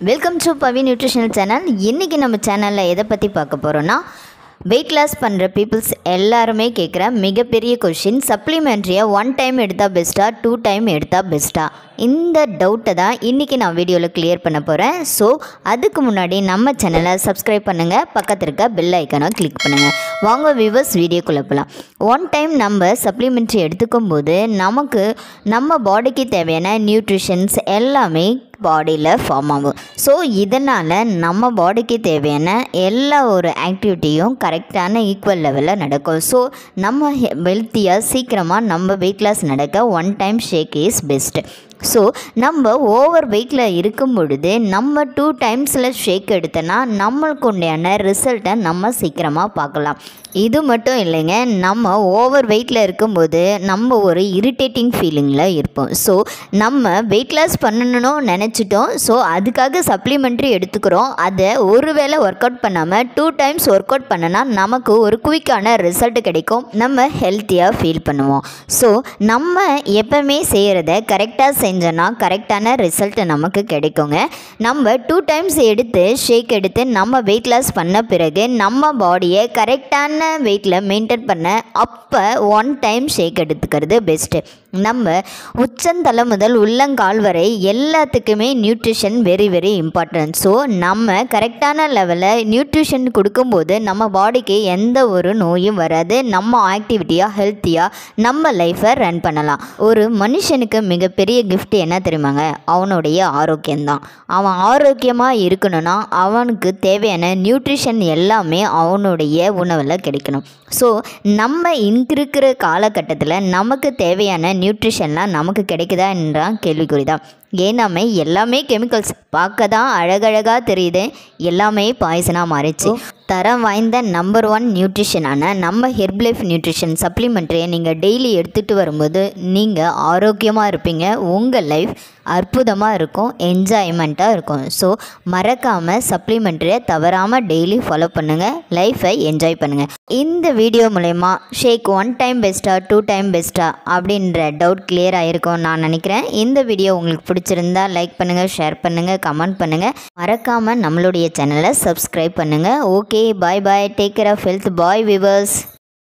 Welcome to Pavi nutritional channel. இன்றைக்கி நம்ம சேனலில் எதை பற்றி பார்க்க போகிறோன்னா, வெயிட் லாஸ் பண்ணுற பீப்புள்ஸ் எல்லாருமே கேட்குற மிகப்பெரிய கொஷின், சப்ளிமெண்ட்ரியாக 1 டைம் எடுத்தால் பெஸ்ட்டா 2 டைம் எடுத்தால் பெஸ்ட்டா? இந்த டவுட்டை தான் இன்றைக்கி நான் வீடியோவில் கிளியர் பண்ண போகிறேன். ஸோ அதுக்கு முன்னாடி நம்ம சேனலை சப்ஸ்கிரைப் பண்ணுங்கள், பக்கத்தில் இருக்க பெல் ஐக்கானை கிளிக் பண்ணுங்கள். வாங்க வியூவர்ஸ் வீடியோக்குள்ளே போகலாம். 1 டைம் நம்ம சப்ளிமெண்ட்ரி எடுத்துக்கும் போது நமக்கு நம்ம பாடிக்கு தேவையான நியூட்ரிஷன்ஸ் எல்லாமே பாடியில் ஃபார்ம் ஆகும். ஸோ இதனால் நம்ம பாடிக்கு தேவையான எல்லா ஒரு ஆக்டிவிட்டியும் கரெக்டான ஈக்குவல் லெவலில் நடக்கும். ஸோ நம்ம ஹெல்த்தியாக சீக்கிரமாக நம்ம வெயிட் லாஸ் நடக்க 1 time shake is best. So நம்ம ஓவர் வெயிட்டில் இருக்கும் பொழுது நம்ம 2 டைம்ஸில் ஷேக் எடுத்தோன்னா நம்மளுக்கு உண்டான ரிசல்ட்டை நம்ம சீக்கிரமாக பார்க்கலாம். இது மட்டும் இல்லைங்க, நம்ம ஓவர் வெயிட்டில் இருக்கும்போது நம்ம ஒரு இரிட்டேட்டிங் ஃபீலிங்கில் இருப்போம். ஸோ நம்ம வெயிட் லாஸ் பண்ணணும்னு நினச்சிட்டோம். ஸோ அதுக்காக சப்ளிமெண்ட்ரி எடுத்துக்கிறோம். அதை ஒரு வேளை ஒர்க் அவுட் பண்ணாமல் 2 டைம்ஸ் ஒர்க் அவுட் பண்ணனா நமக்கு ஒரு குயிக்கான ரிசல்ட் கிடைக்கும். நம்ம ஹெல்த்தியாக ஃபீல் பண்ணுவோம். ஸோ நம்ம எப்பவுமே செய்கிறத கரெக்டாக செஞ்சோன்னா கரெக்டான ரிசல்ட் நமக்கு கிடைக்குங்க. நம்ம 2 டைம்ஸ் எடுத்து ஷேக் எடுத்து நம்ம வெயிட் லாஸ் பண்ண பிறகு நம்ம பாடியை கரெக்டான வெயிட்டில் மெயின்டைன் பண்ண அப்போ 1 டைம் ஷேக் எடுத்துக்கிறது பெஸ்ட்டு. நம்ம உச்சந்தலை முதல் உள்ளங்கால் வரை எல்லாத்துக்குமே nutrition very very important. So நம்ம கரெக்டான லெவலில் நியூட்ரிஷன் கொடுக்கும்போது நம்ம பாடிக்கு எந்த ஒரு நோயும் வராது. நம்ம ஆக்டிவிட்டியாக ஹெல்த்தியாக நம்ம லைஃப்பை ரன் பண்ணலாம். ஒரு மனுஷனுக்கு மிகப்பெரிய கிஃப்ட் என்ன தெரியுமாங்க? அவனுடைய ஆரோக்கியம்தான். அவன் ஆரோக்கியமாக இருக்கணும்னா அவனுக்கு தேவையான நியூட்ரிஷன் எல்லாமே அவனுடைய உணவில் கிடைக்கணும். ஸோ நம்ம இருக்கிற காலகட்டத்தில் நமக்கு தேவையான நியூட்ரிஷன்லாம் நமக்கு கிடைக்குதா என்றால் கேள்விக்குறிதான். ஏன்னாமே எல்லாமே கெமிக்கல்ஸ், பார்க்க தான் அழகழகாக தெரியுது, எல்லாமே பாய்சனாக மாறிச்சு. தரம் வாய்ந்த நம்பர் 1 நியூட்ரிஷனான நம்ம ஹெர்பலைஃப் நியூட்ரிஷன் சப்ளிமெண்ட்ரியை நீங்கள் டெய்லி எடுத்துகிட்டு வரும்போது நீங்கள் ஆரோக்கியமாக இருப்பீங்க. உங்கள் லைஃப் அற்புதமாக இருக்கும், என்ஜாய்மெண்ட்டாக இருக்கும். ஸோ மறக்காமல் சப்ளிமெண்ட்ரியை தவறாமல் டெய்லி ஃபாலோ பண்ணுங்கள், லைஃப்பை என்ஜாய் பண்ணுங்கள். இந்த வீடியோ மூலயமா ஷேக் 1 டைம் பெஸ்ட்டா 2 டைம் பெஸ்ட்டா அப்படின்ற டவுட் கிளியர் ஆகிருக்கும் நான் நினைக்கிறேன். இந்த வீடியோ உங்களுக்கு பிடிச்சிருந்தா லைக் பண்ணுங்கள், ஷேர் பண்ணுங்கள், கமெண்ட் பண்ணுங்கள். மறக்காமல் நம்மளுடைய சேனலை சப்ஸ்கிரைப் பண்ணுங்கள். Okay, bye bye, take care of health, bye viewers.